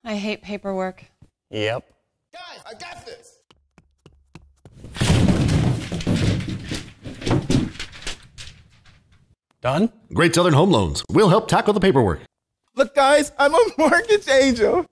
I hate paperwork. Yep. Guys, I got this. Done? Great Southern Home Loans. We'll help tackle the paperwork. Look, guys, I'm a mortgage angel.